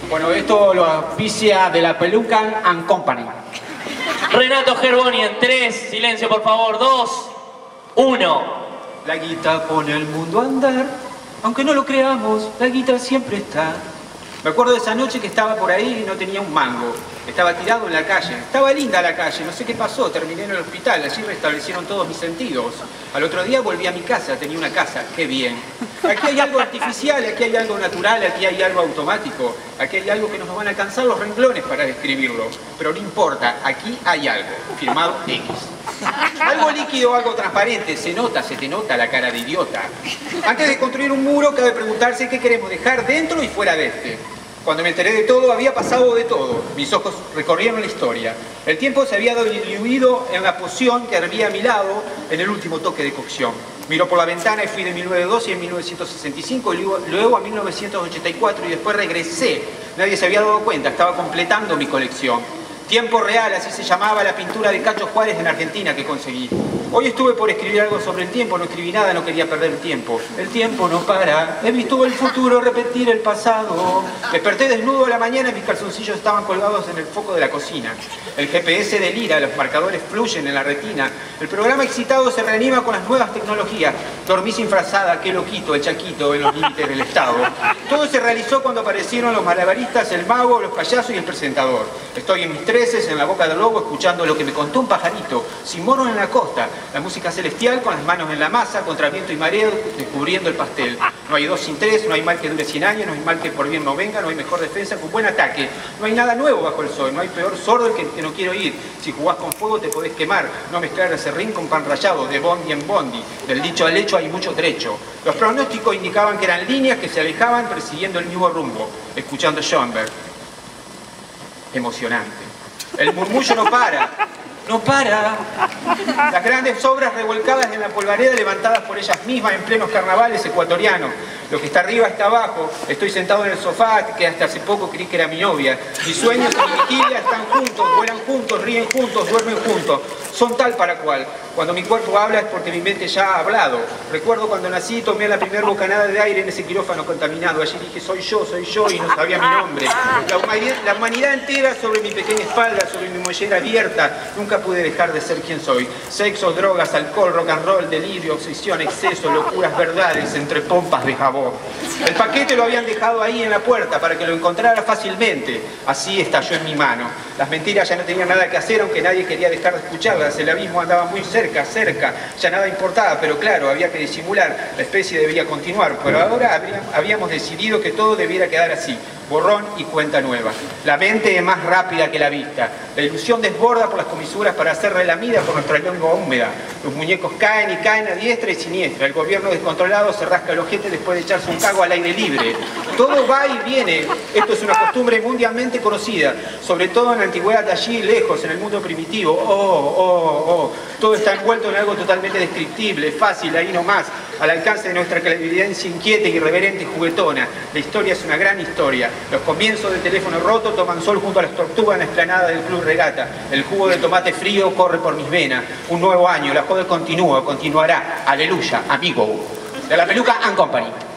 Bueno, esto lo auspicia de la Peluca and Company. Renato Gerboni en 3, silencio por favor, 2, 1. La guita pone el mundo a andar, aunque no lo creamos, la guita siempre está. Me acuerdo de esa noche que estaba por ahí y no tenía un mango. Estaba tirado en la calle. Estaba linda la calle, no sé qué pasó, terminé en el hospital, allí restablecieron todos mis sentidos. Al otro día volví a mi casa, tenía una casa, qué bien. Aquí hay algo artificial, aquí hay algo natural, aquí hay algo automático, aquí hay algo que nos van a alcanzar los renglones para describirlo. Pero no importa, aquí hay algo, firmado X. Algo líquido, algo transparente, se nota, se te nota la cara de idiota. Antes de construir un muro cabe preguntarse qué queremos dejar dentro y fuera de este. Cuando me enteré de todo, había pasado de todo. Mis ojos recorrieron la historia. El tiempo se había diluido en la poción que hervía a mi lado en el último toque de cocción. Miró por la ventana y fui de 1912 a 1965, y luego a 1984 y después regresé. Nadie se había dado cuenta, estaba completando mi colección. Tiempo real, así se llamaba la pintura de Cacho Juárez en Argentina que conseguí. Hoy estuve por escribir algo sobre el tiempo, no escribí nada, no quería perder tiempo. El tiempo no para, he visto el futuro repetir el pasado. Desperté desnudo a la mañana y mis calzoncillos estaban colgados en el foco de la cocina. El GPS delira, los marcadores fluyen en la retina. El programa excitado se reanima con las nuevas tecnologías. Dormí sin frazada, qué loquito, el chaquito en los límites del Estado. Todo se realizó cuando aparecieron los malabaristas, el mago, los payasos y el presentador. Estoy en mis 13, en la boca del lobo, escuchando lo que me contó un pajarito, sin mono en la costa. La música celestial con las manos en la masa, contra viento y mareo, descubriendo el pastel. No hay 2 sin 3, no hay mal que dure 100 años, no hay mal que por bien no venga, no hay mejor defensa que un buen ataque. No hay nada nuevo bajo el sol, no hay peor sordo que no quiero ir. Si jugás con fuego te podés quemar, no mezclar aserrín con pan rallado, de bondi en bondi. Del dicho al hecho hay mucho trecho. Los pronósticos indicaban que eran líneas que se alejaban persiguiendo el mismo rumbo, escuchando Schoenberg. Emocionante. El murmullo no para. No para. Las grandes obras revolcadas en la polvareda levantadas por ellas mismas en plenos carnavales ecuatorianos. Lo que está arriba está abajo. Estoy sentado en el sofá que hasta hace poco creí que era mi novia. Mis sueños y mi vigilia están juntos, vuelan juntos, ríen juntos, duermen juntos. Son tal para cual. Cuando mi cuerpo habla es porque mi mente ya ha hablado. Recuerdo cuando nací, tomé la primera bocanada de aire en ese quirófano contaminado. Allí dije, soy yo, y no sabía mi nombre. La humanidad entera sobre mi pequeña espalda, sobre mi mollera abierta. Nunca pude dejar de ser quien soy. Sexo, drogas, alcohol, rock and roll, delirio, obsesión, exceso, locuras, verdades, entre pompas de jabón. El paquete lo habían dejado ahí en la puerta para que lo encontrara fácilmente. Así estalló en mi mano. Las mentiras ya no tenían nada que hacer, aunque nadie quería dejar de escucharlas. El abismo andaba muy cerca, ya nada importaba, pero claro, había que disimular. La especie debía continuar, pero ahora habíamos decidido que todo debiera quedar así. Borrón y cuenta nueva. La mente es más rápida que la vista. La ilusión desborda por las comisuras para ser relamida por nuestra lengua húmeda. Los muñecos caen y caen a diestra y siniestra. El gobierno descontrolado se rasca el ojete después de echarse un cago al aire libre. Todo va y viene. Esto es una costumbre mundialmente conocida, sobre todo en la antigüedad, allí lejos, en el mundo primitivo. Todo está envuelto en algo totalmente descriptible, fácil, ahí nomás, al alcance de nuestra clarividencia inquieta, irreverente y juguetona. La historia es una gran historia. Los comienzos del teléfono roto toman sol junto a las tortugas en la explanada del Club Regata. El jugo de tomate frío corre por mis venas. Un nuevo año, la joda continúa, continuará. Aleluya, amigo. De la Peluca and Company.